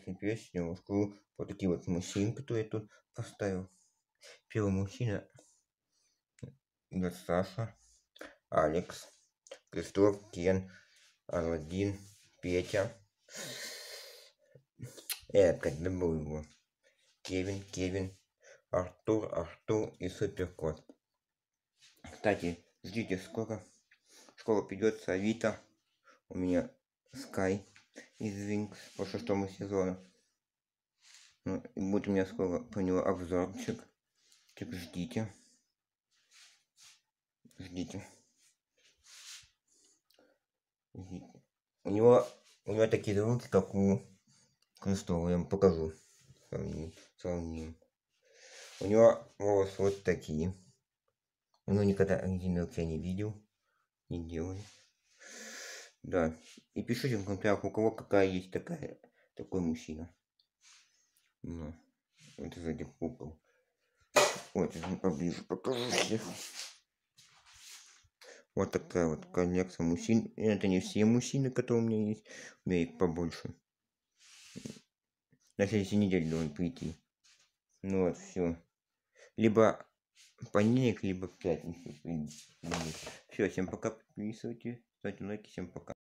теперь я расскажу вот такие вот мужчин, которые я тут поставил. Первый мужчина — это Саша, Алекс, Кристоф, Кен, Аладдин, Петя. Как забыл его. Кевин, Артур и Суперкот. Кстати, ждите скоро придется Авито. У меня Скай из Винкс по 6-му сезону. Ну, и будет у меня скоро по него обзорчик. Так ждите. У него такие руки, как у Крестова. Я вам покажу. Сравним. У него волосы вот такие. Он никогда резиновки я не видел. Не делали. Да. И пишите в комментариях, у кого какая есть такой мужчина. Ну, вот из этих кукол. Вот, поближе покажу всех. Вот такая вот коллекция мужчин. И это не все мужчины, которые у меня есть. У меня их побольше. На следующей неделе должен прийти. Ну вот, все. Либо понедельник, либо в пятницу. Все, всем пока, подписывайтесь, ставьте лайки, всем пока.